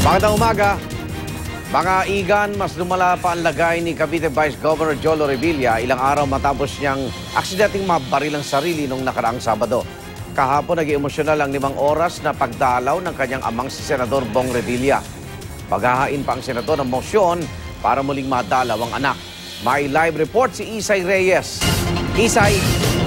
Magandang umaga. Mga igan, mas lumala pa ang lagay ni Cavite Vice Governor Jolo Revilla ilang araw matapos niyang aksidenteng mabaril ang sarili noong nakaraang Sabado. Kahapon naging emosyonal ang 5 oras na pagdalaw ng kanyang amang si Senador Bong Revilla. Paghahain pa ang senador ng mosyon para muling madalaw ang anak. May live report si Isay Reyes. Isay.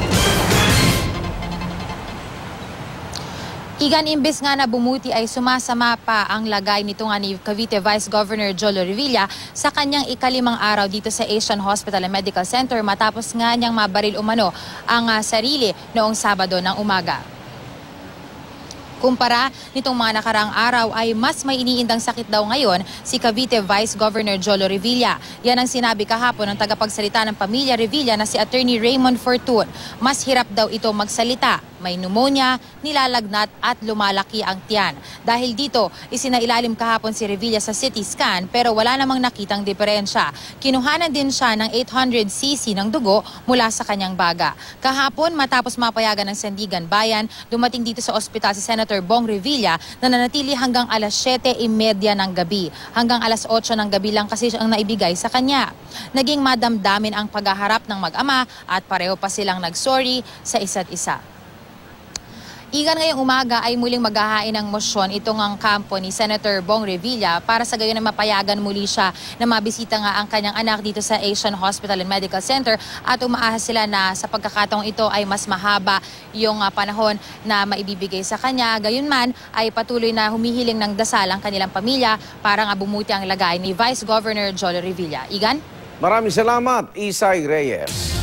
Igan, imbes nga na bumuti ay sumasama pa ang lagay nito nga ni Cavite Vice Governor Jolo Revilla sa kanyang ika-5 araw dito sa Asian Hospital and Medical Center matapos nga niyang mabaril umano ang sarili noong Sabado ng umaga. Kumpara nitong mga nakaraang araw ay mas may iniindang sakit daw ngayon si Cavite Vice Governor Jolo Revilla. Yan ang sinabi kahapon ng tagapagsalita ng pamilya Revilla na si Attorney Raymond Fortun. Mas hirap daw ito magsalita. May pneumonia, nilalagnat at lumalaki ang tiyan. Dahil dito, isinailalim kahapon si Revilla sa CT scan pero wala namang nakitang diferensya. Kinuhanan din siya ng 800cc ng dugo mula sa kanyang baga. Kahapon, matapos mapayagan ng Sandigan Bayan, dumating dito sa ospital si Senator Bong Revilla na nanatili hanggang alas 7:30 ng gabi. Hanggang alas 8 ng gabi lang kasi ang naibigay sa kanya. Naging madamdamin ang paghaharap ng mag-ama at pareho pa silang nagsorry sa isa't isa. Igan, ngayong umaga ay muling maghahain ng mosyon itong ang kampo ni Senator Bong Revilla para sa gayon na mapayagan muli siya na mabisita nga ang kanyang anak dito sa Asian Hospital and Medical Center at umaahas sila na sa pagkakataong ito ay mas mahaba yung panahon na maibibigay sa kanya. Gayunman ay patuloy na humihiling ng dasal ang kanilang pamilya para nga bumuti ang lagay ni Vice Governor Jolo Revilla. Igan? Maraming salamat, Isay Reyes.